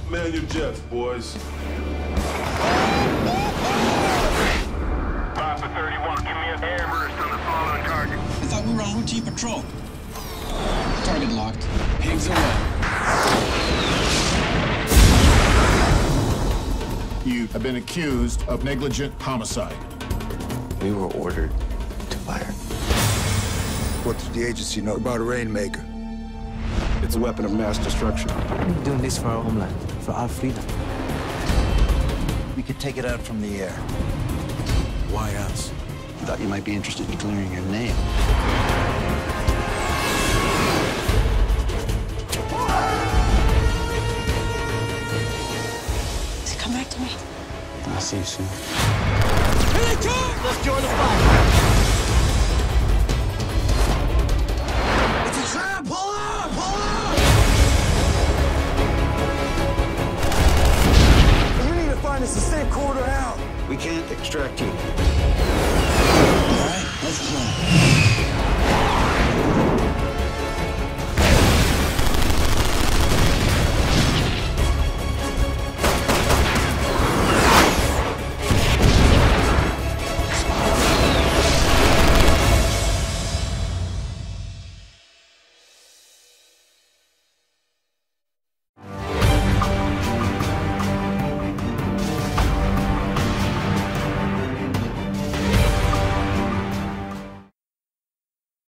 Man your jets, boys. 5 for 31, give me an air burst on the following target. I thought we were on routine patrol. Target locked. Pigs away. You have been accused of negligent homicide. We were ordered to fire. What does the agency know about a Rainmaker? It's a weapon of mass destruction. We're doing this for our homeland, for our freedom. We could take it out from the air. Why us? I thought you might be interested in clearing your name. Does it come back to me? I'll see you soon. Here they come! Let's join the fight! It's a trap! Pull out! Pull out! We need to find us a safe corridor out. We can't extract you.